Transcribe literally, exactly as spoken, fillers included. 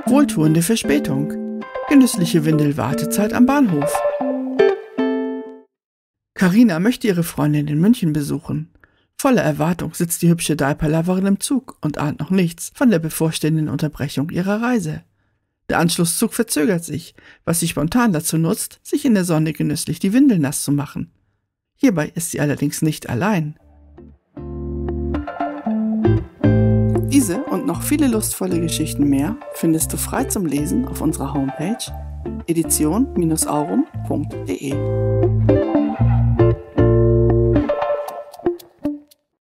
Wohltuende Verspätung. Genüssliche Windelwartezeit am Bahnhof. Carina möchte ihre Freundin in München besuchen. Voller Erwartung sitzt die hübsche Diaper-Loverin im Zug und ahnt noch nichts von der bevorstehenden Unterbrechung ihrer Reise. Der Anschlusszug verzögert sich, was sie spontan dazu nutzt, sich in der Sonne genüsslich die Windel nass zu machen. Hierbei ist sie allerdings nicht allein. Diese und noch viele lustvolle Geschichten mehr findest du frei zum Lesen auf unserer Homepage edition Bindestrich aurum Punkt de.